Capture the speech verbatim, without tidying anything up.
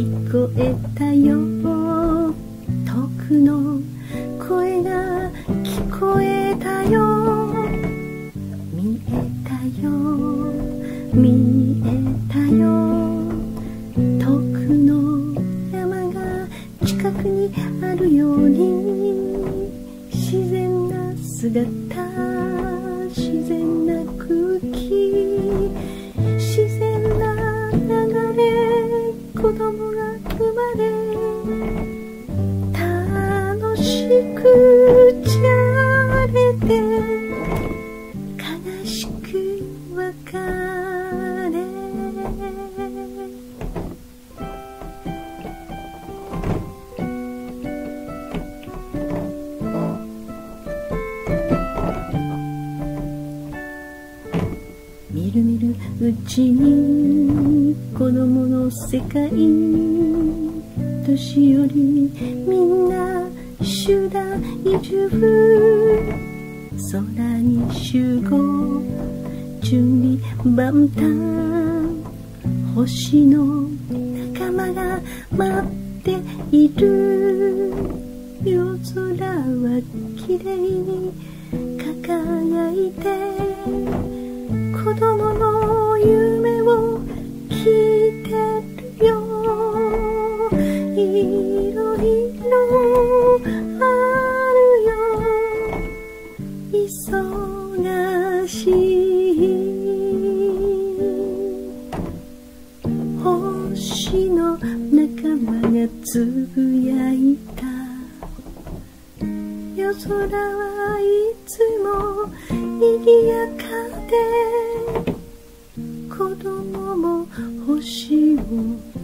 聞こえたよ、遠くの声が聞こえたよ、見えたよ見えたよ、遠くの山が近くにあるように、自然な姿、自然な空気、自然な流れ、子供が生まれ、楽しくじゃれて、悲しく別れ。みるみるうちに子供の世界、年寄りみんな集団移住、空に集合、準備万端、星の仲間が待っている、夜空はきれいに輝いて、子供の夢を聞いてるよ、いろいろあるよ、忙しい。星の仲間がつぶやいた、夜空はいつも賑やかで、子供も星を